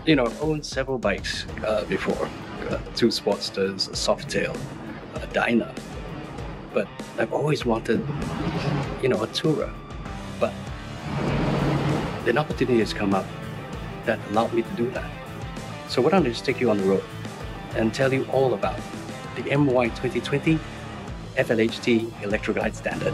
owned several bikes before. Two Sportsters, a Softail, a Dyna. But I've always wanted, a tourer. But an opportunity has come up that allowed me to do that. So why don't I just take you on the road and tell you all about the MY 2020 FLHT Electroglide Standard.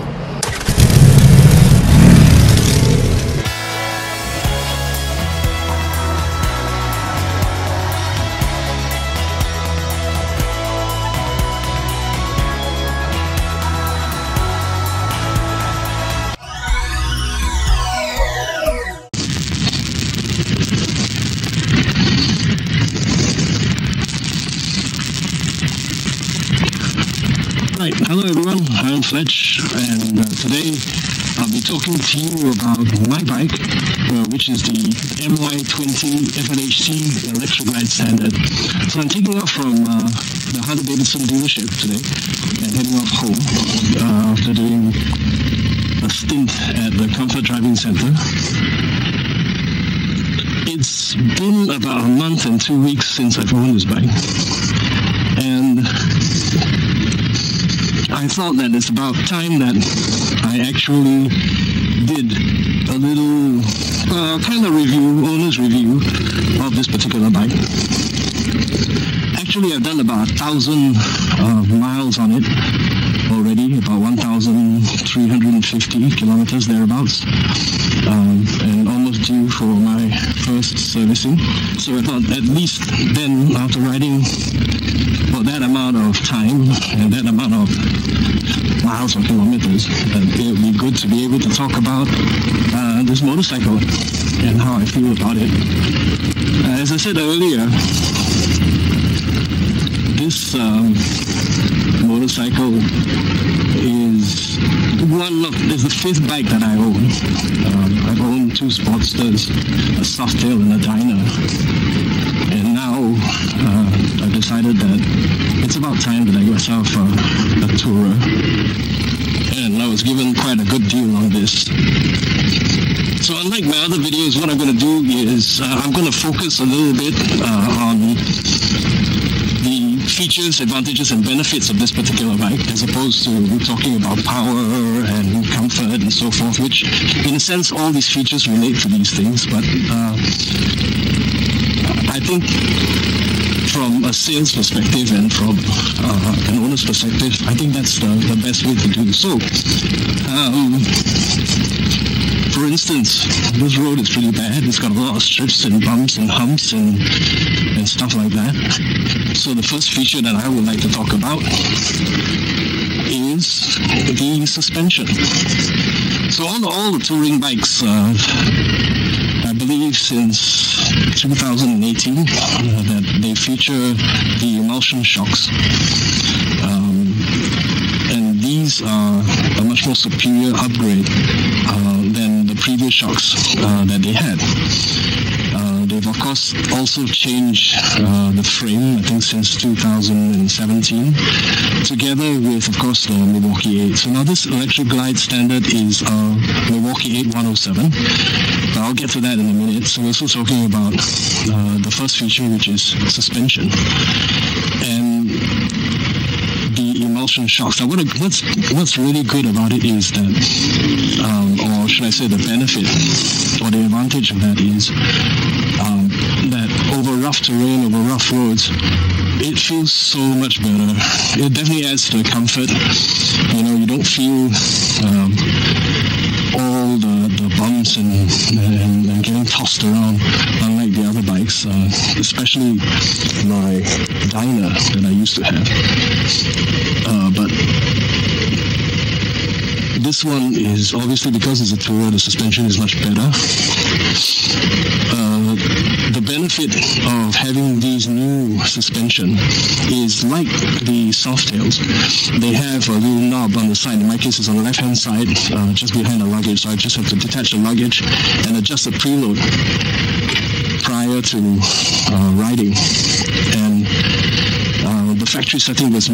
Right, hello everyone, I'm Fletch, and today I'll be talking to you about my bike, which is the MY20 FLHT Electroglide Standard. So I'm taking off from the Harley-Davidson dealership today and heading off home after doing a stint at the Comfort Driving Center. It's been about a month and 2 weeks since I've owned this bike, and I thought that it's about time that I actually did a little kind of owner's review of this particular bike. Actually, I've done about 1,000 miles on it already, about 1,350 kilometers thereabouts, and almost due for my first servicing. So I thought at least then, after riding for that amount of time and that amount of miles or kilometers, it would be good to be able to talk about this motorcycle and how I feel about it. As I said earlier, this motorcycle is the fifth bike that I own. I've owned two Sportsters, a Softail and a Dyna, and now I've decided that it's about time that I get myself a tourer, and I was given quite a good deal on this. So unlike my other videos, what I'm going to do is I'm going to focus a little bit on the features, advantages and benefits of this particular bike, as opposed to talking about power and comfort and so forth, which in a sense all these features relate to these things, but I think from a sales perspective and from an owner's perspective, I think that's the best way to do so. For instance, this road is pretty bad. It's got a lot of strips and bumps and humps and stuff like that. So the first feature that I would like to talk about is the suspension. So on all the touring bikes, I believe since 2018, that they feature the emulsion shocks. And these are a much more superior upgrade than the previous shocks that they had. They've of course also changed the frame, I think since 2017, together with of course the Milwaukee 8. So now this Electroglide Standard is Milwaukee 8 107. But I'll get to that in a minute. So we're also talking about the first feature, which is suspension. And the emulsion shocks. Now, what's really good about it is that, or should I say the benefit or the advantage of that is that over rough terrain, over rough roads, it feels so much better. It definitely adds to the comfort. You don't feel all the bumps and getting tossed around, unlike the other bikes, especially my Dyna that I used to have. But this one is obviously, because it's a tourer, the suspension is much better. The benefit of having these new suspension is like the Softails. They have a little knob on the side. In my case, it's on the left-hand side, just behind the luggage. So I just have to detach the luggage and adjust the preload prior to riding. And the factory setting was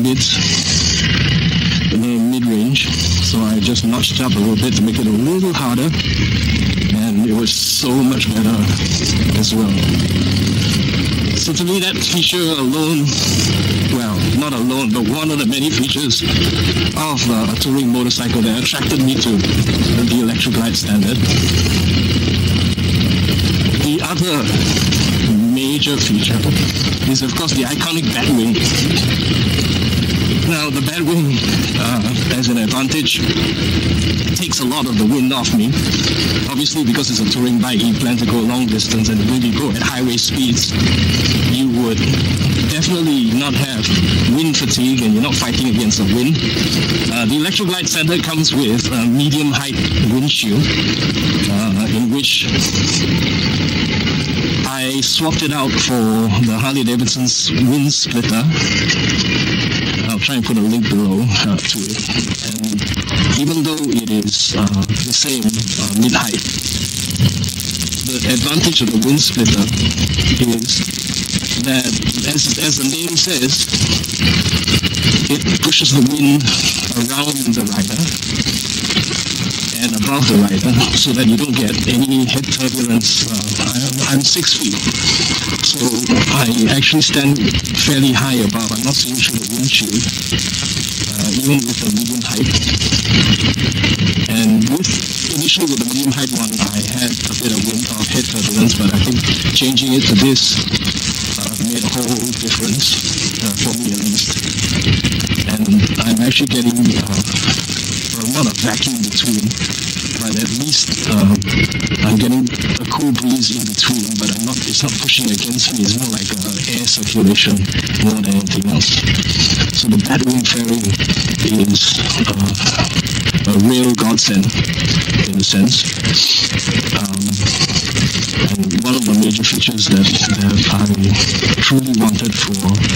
mid-range, so I just notched it up a little bit to make it a little harder, and it was so much better as well. So to me, that feature alone, well, not alone, but one of the many features of a touring motorcycle that attracted me to the Electro Glide Standard. The other major feature is, of course, the iconic Batwing. Now, the Batwing has an advantage. It takes a lot of the wind off me. Obviously, because it's a touring bike, you plan to go long distance, and when you go at highway speeds, you would definitely not have wind fatigue, and you're not fighting against the wind. The Electro Glide Standard comes with a medium height windshield, in which I swapped it out for the Harley-Davidson's wind splitter. I'll try and put a link below to it. And even though it is the same mid-height, the advantage of the wind splitter is that, as the name says, it pushes the wind around the rider and above the rider, so that you don't get any head turbulence. I'm 6 feet, so I actually stand fairly high above. I'm not seeing through the windshield, even with the medium height. And initially with the medium height one, I had a bit of head turbulence, but I think changing it to this made a whole difference, for me at least. And I'm actually getting not a vacuum between, but at least I'm getting a cool breeze in between, but it's not pushing against me. It's more like air circulation more than anything else. So the Batwing fairing is a real godsend in a sense. And one of the major features that I truly wanted for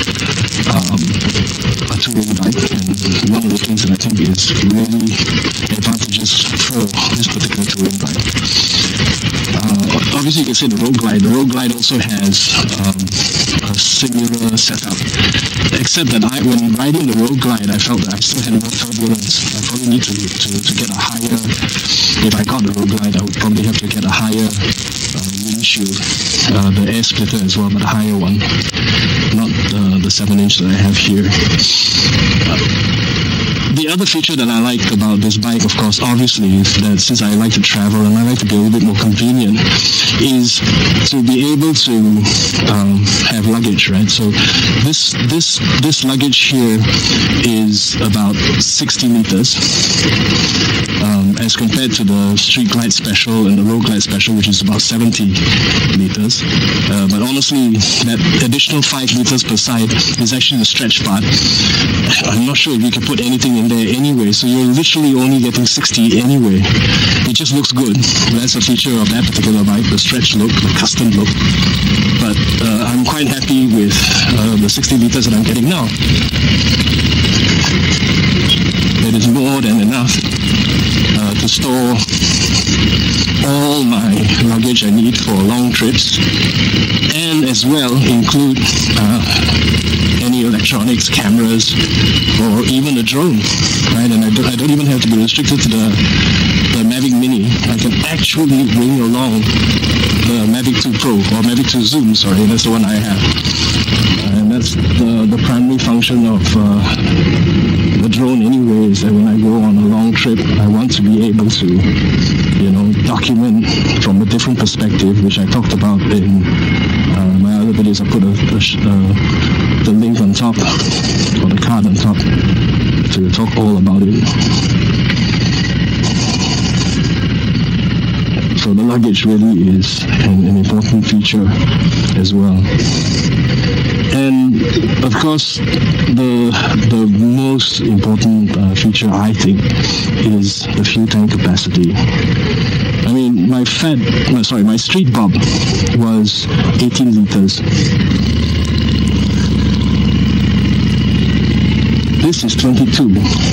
a touring bike, and one of the things that I think is really advantageous for this particular touring bike. Obviously, you can say the Road Glide. The Road Glide also has a similar setup, except that when riding the Road Glide, I felt that I still had more turbulence. I probably need to get a higher. If I got the Road Glide, I would probably have to get a higher windshield, the air splitter as well, but a higher one, not the 7-inch that I have here. The other feature that I like about this bike, of course, obviously, is that since I like to travel and I like to be a little bit more convenient, is to be able to have luggage, right? So this luggage here is about 60 liters, as compared to the Street Glide Special and the Road Glide Special, which is about 70 liters. But honestly, that additional 5 liters per side is actually the stretch part. I'm not sure if you can put anything in there anyway, so you're literally only getting 60 anyway. It just looks good. That's a feature of that particular bike, the stretch look, the custom look. But I'm quite happy with the 60 liters that I'm getting now. It is more than enough to store all my luggage I need for long trips, and as well include any electronics, cameras, or even a drone, right? And I don't even have to be restricted to the Mavic Mini. I can actually bring along the Mavic 2 Pro, or Mavic 2 Zoom, sorry, that's the one I have. And that's the primary function of the drone anyway, is that when I go on a long trip, I want to be able to, document from a different perspective, which I talked about in my other videos. I put the link on top, or the card on top, to talk all about it. So the luggage really is an important feature as well. And of course, the most important feature, I think, is the fuel tank capacity. I mean, my street bob was 18 liters. This is 22.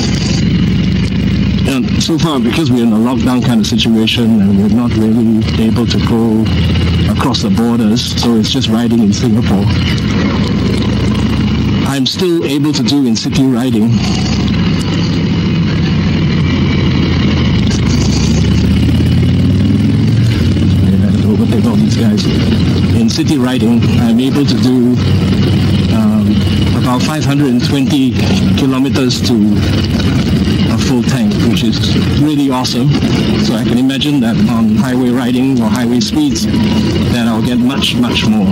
And so far, because we're in a lockdown kind of situation and we're not really able to go across the borders, so it's just riding in Singapore, I'm still able to do in-city riding. I have to overtake all these guys. city riding, I'm able to do about 520 kilometers to a full tank, which is really awesome. So I can imagine that on highway riding or highway speeds, that I'll get much, much more.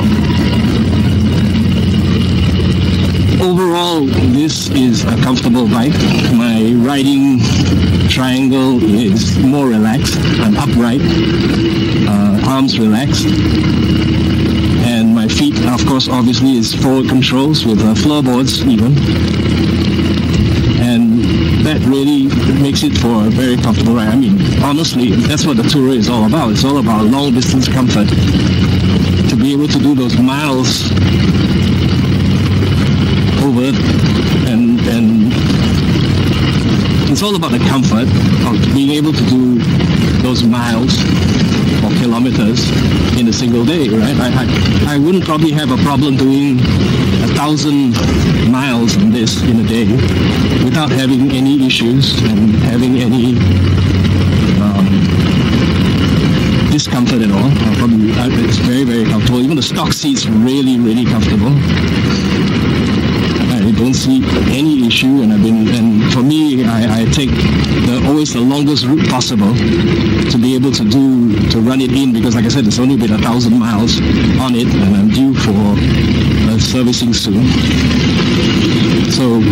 Overall, this is a comfortable bike. My riding triangle is more relaxed. I'm upright, arms relaxed. And my feet, of course, obviously is forward controls with floorboards even. And that really makes it for a very comfortable ride. I mean, honestly, that's what the Tourer is all about. It's all about long distance comfort. To be able to do those miles over, and it's all about the comfort of being able to do those miles or kilometers in a single day, right? I wouldn't probably have a problem doing 1,000 miles on this in a day without having any issues and having any discomfort at all. It's very, very comfortable. Even the stock seat's really, really comfortable. I don't see any issue, and for me, I take always the longest route possible to be able to run it in, because like I said, it's only been 1,000 miles on it, and I'm due for servicing soon. So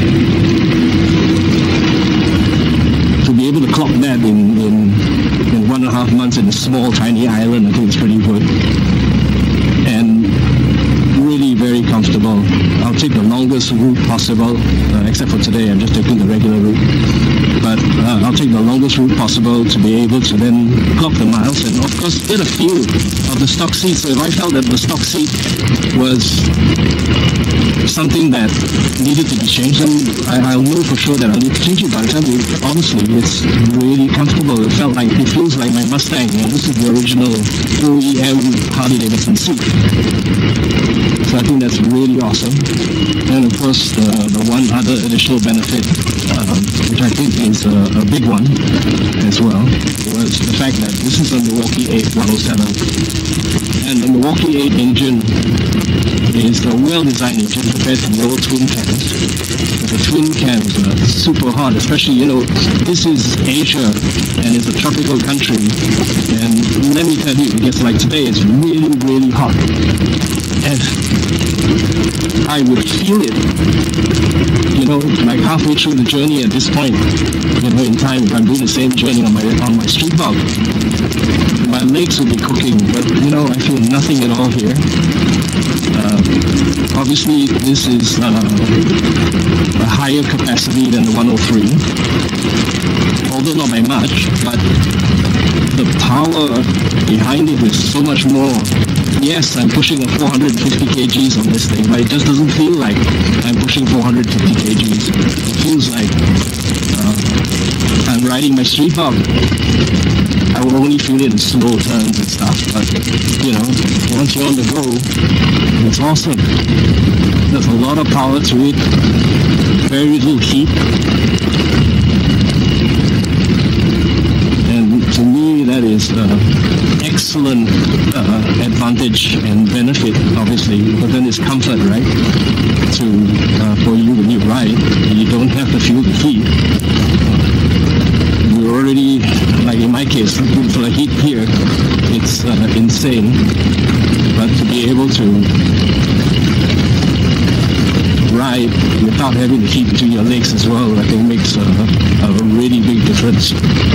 to be able to clock that in 1.5 months in a small tiny island, I think it's pretty good. And really very comfortable. I'll take the longest route possible, except for today, I'm just taking the regular route. But I'll take the longest route possible to be able to then clock the miles and, of course, get a feel of the stock seat. So if I felt that the stock seat was something that needed to be changed, then I'll know for sure that I'll need to change it. But honestly, it's really comfortable. It feels like my Mustang. This is the original OEM Harley-Davidson seat. So I think that's really awesome. And of course, the one other additional benefit, which I think is a big one as well, was the fact that this is a Milwaukee 8 107. And the Milwaukee 8 engine is a well-designed engine compared to the old twin cams. The twin cams are super hot, especially, this is Asia and it's a tropical country. And let me tell you, it's like today, it's really, really hot. And I would feel it, like halfway through the journey at this point, in time, if I'm doing the same journey on my street bike, my legs will be cooking, but I feel nothing at all here. Obviously, this is a higher capacity than the 103, although not by much, but the power behind it is so much more. Yes, I'm pushing 450 kgs on this thing, but it just doesn't feel like I'm pushing 450 kgs. It feels like I'm riding my street bike. I will only feel it in slow turns and stuff, but once you're on the go, it's awesome. There's a lot of power to it, very little heat. To me, that is excellent advantage and benefit, obviously, but then it's comfort, right? For you when you ride, you don't have to feel the heat. You're already, like in my case, for the heat here, it's insane. But to be able to ride without having the heat between your legs as well, I think makes a really big difference.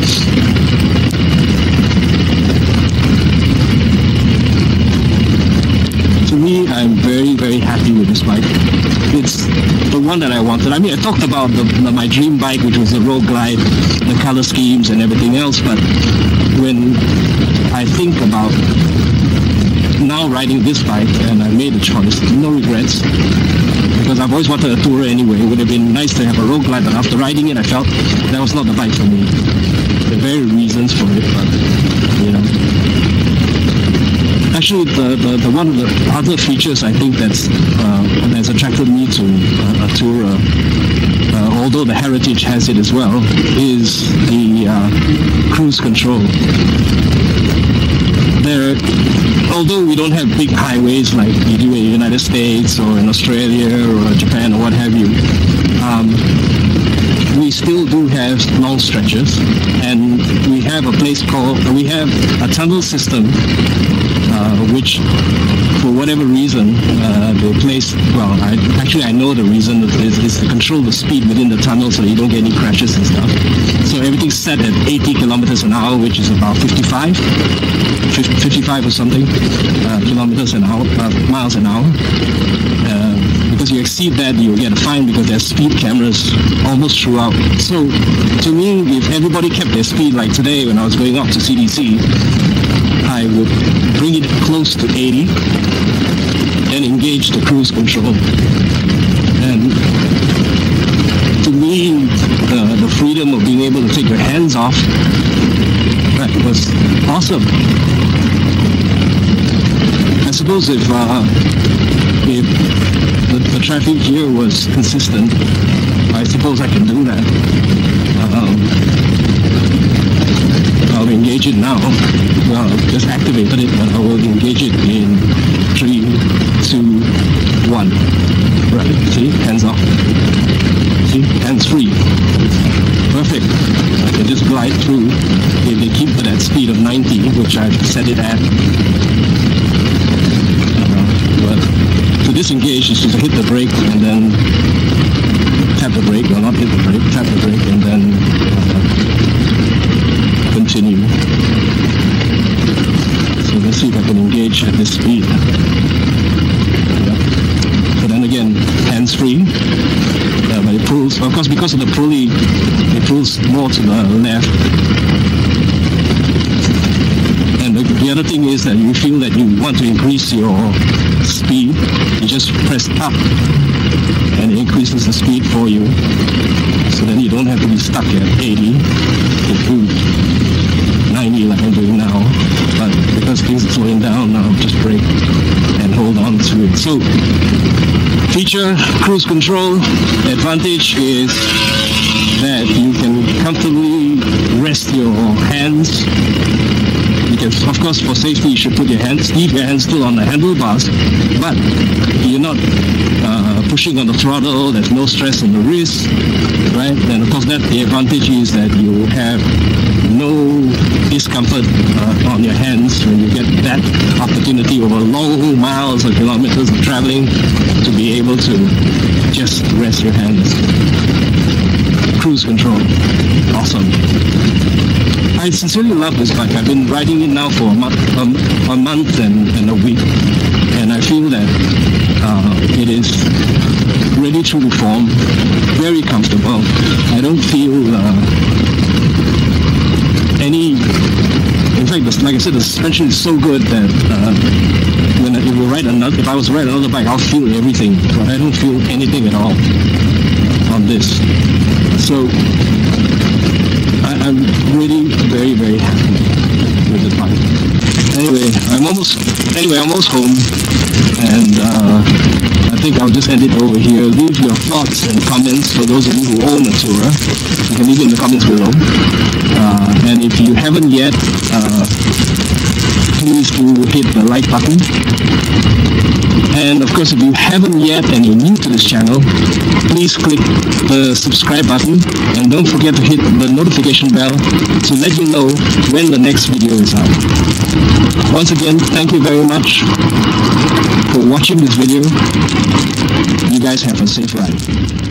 To me, I'm very, very happy with this bike. It's the one that I wanted. I mean, I talked about my dream bike, which was the Road Glide, the color schemes and everything else, but when I think about now riding this bike, and I made a choice, no regrets, because I've always wanted a Tourer anyway. It would have been nice to have a Road Glide, but after riding it, I felt that was not the bike for me. There are very reasons for it, but actually, the one of the other features I think that's attracted me to a Tourer, although the Heritage has it as well, is the cruise control. although we don't have big highways like you do in the United States or in Australia or Japan or what have you, we still do have long stretches, and we have a tunnel system which, for whatever reason, they placed, I know the reason is to control the speed within the tunnel so you don't get any crashes and stuff. So everything's set at 80 kilometers an hour, which is about 55 or something miles an hour. Because you exceed that, you'll get a fine because there's speed cameras almost throughout. So to me, if everybody kept their speed, like today when I was going up to CDC, I would bring it close to 80 and engage the cruise control. And to me, the freedom of being able to take your hands off, that was awesome. I suppose if the traffic here was consistent, I suppose I can do that. I'll engage it now. Well, just activated it, but I will engage it in 3, 2, 1. Right, see, hands off. See, hands free. Perfect. I can just glide through if they keep to that speed of 90, which I've set it at. But to disengage is just hit the brake and then tap the brake, or not hit the brake, tap the brake and then continue. So let's see if I can engage at this speed. But then again, hands free. But it pulls, of course, because of the pulley, it pulls more to the left. And the other thing is that you feel that you want to increase your speed, you just press up and it increases the speed for you. So then you don't have to be stuck at 80 to 90 like I'm doing now. But because things are slowing down now, just brake and hold on to it. So feature, cruise control, advantage is that you can comfortably rest your hands. Because of course for safety you should leave your hands still on the handlebars, but you're not pushing on the throttle, there's no stress on the wrist, right? And of course the advantage is that you have no discomfort on your hands when you get that opportunity over long miles or kilometers of traveling to be able to just rest your hands. Cruise control, awesome. I sincerely love this bike. I've been riding it now for a month and a week, and I feel that it is really true to form, very comfortable. I don't feel any. In fact, like I said, the suspension is so good that if I was to ride another bike, I'll feel everything, but I don't feel anything at all on this. So I'm really very, very happy with the bike. Anyway, I'm almost home, and I think I'll just end it over here. Leave your thoughts and comments for those of you who own a Tourer. You can leave it in the comments below. And if you haven't yet, please do hit the like button. And of course, if you haven't yet and you're new to this channel, please click the subscribe button and don't forget to hit the notification bell to let you know when the next video is out. Once again, thank you very much for watching this video. You guys have a safe ride.